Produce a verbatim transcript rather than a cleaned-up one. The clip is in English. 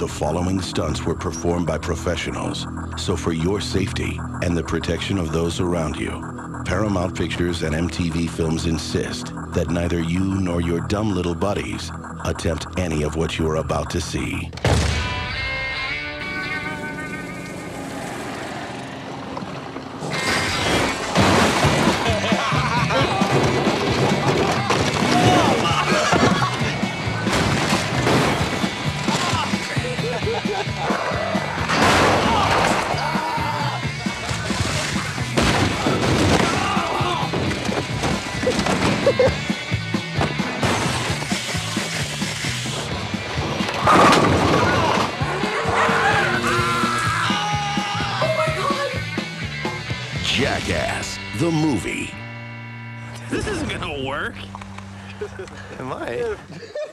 The following stunts were performed by professionals. So for your safety and the protection of those around you, Paramount Pictures and M T V Films insist that neither you nor your dumb little buddies attempt any of what you are about to see. Jackass, the movie. This isn't gonna work. It might.